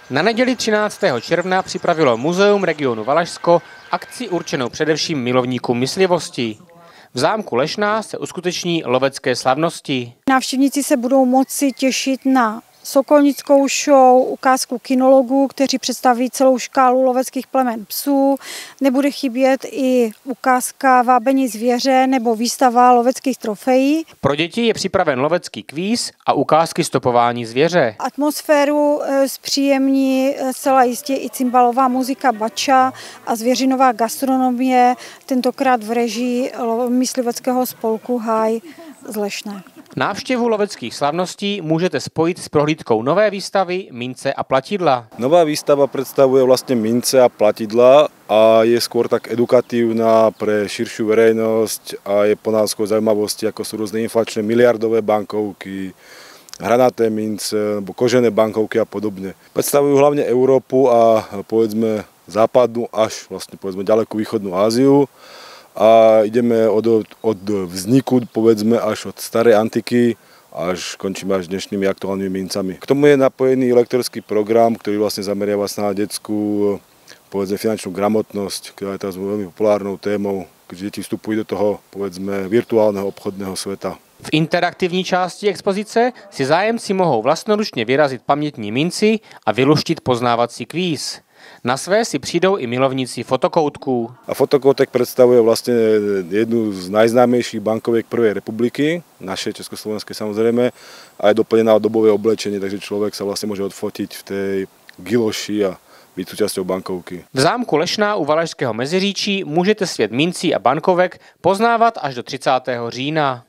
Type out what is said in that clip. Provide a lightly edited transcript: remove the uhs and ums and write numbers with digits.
Na neděli 13. června připravilo Muzeum regionu Valašsko akci určenou především milovníkům myslivosti. V zámku Lešná se uskuteční lovecké slavnosti. Návštěvníci se budou moci těšit na sokolnickou show, ukázku kinologů, kteří představí celou škálu loveckých plemen psů. Nebude chybět i ukázka vábení zvěře nebo výstava loveckých trofejí. Pro děti je připraven lovecký kvíz a ukázky stopování zvěře. Atmosféru zpříjemní zcela jistě i cymbalová muzika bača a zvěřinová gastronomie, tentokrát v režii mysliveckého spolku Háj z Lešné. Návštěvu loveckých slavností můžete spojit s prohlídkou nové výstavy Mince a platidla. Nová výstava predstavuje vlastne mince a platidla a je skôr tak edukatívna pre širšiu verejnosť a je plná skôr zaujímavosti, ako sú rôzne inflačné miliardové bankovky, hranaté mince, kožené bankovky a podobne. Predstavujú hlavne Európu a povedzme západnú až vlastne povedzme ďalekú východnú Áziu. A ideme od vzniku, povedzme, až od starej antiky, až končíme až dnešnými aktuálnymi mincami. K tomu je napojený lektorský program, ktorý vlastne zameriava sa na detskú, povedzme, finančnú gramotnosť, ktorá je teraz veľmi populárnou témou, keď deti vstupujú do toho, povedzme, virtuálneho obchodného sveta. V interaktivní části expozice si zájemci mohou vlastnoručně vyrazit pamětní minci a vyluštit poznávací kvíz. Na své si přijdou i milovníci fotokoutků. A fotokoutek predstavuje vlastne jednu z najznámejších bankoviek Prvej republiky, naše československé samozrejme, a je doplnená o dobové oblečenie, takže človek sa vlastne môže odfotiť v tej giloši a byť súčasťou bankovky. V zámku Lešná u Valašského Meziříčí můžete svět mincí a bankovek poznávat až do 30. října.